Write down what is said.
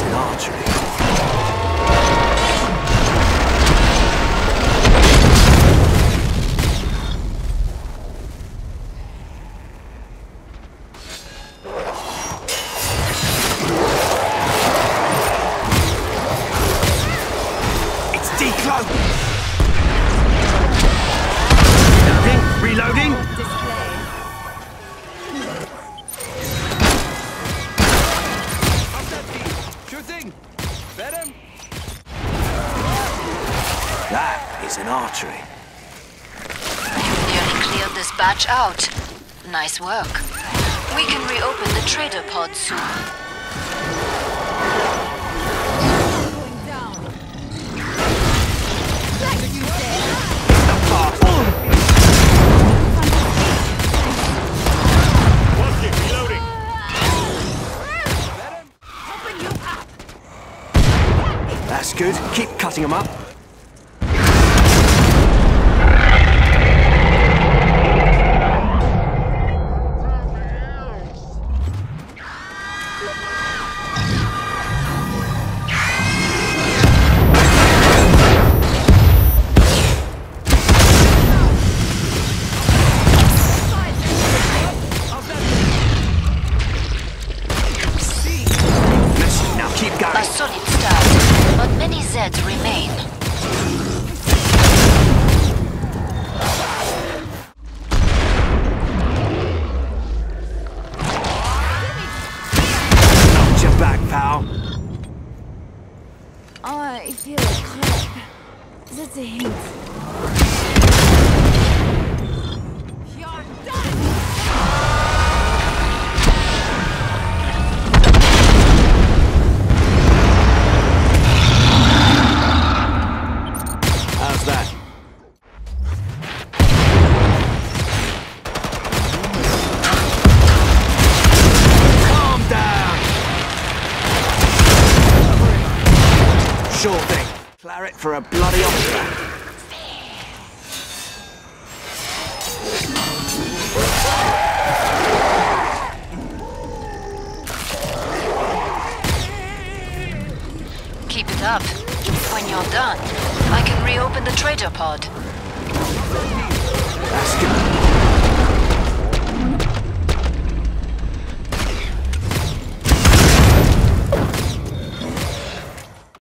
is an artery. Reloading. Shooting. Venom. That is an artery. You nearly cleared this batch out. Nice work. We can reopen the trader pod soon. That's good. Keep cutting them up. Now keep going. A solid start, but many Zeds remain. Knocked your back, pal. I feel a cramp. That's a hint. You're done! How's that? Calm down! Sure thing. Claret for a bloody opera. Keep it up. When you're done, I can reopen the trader pod. That's good.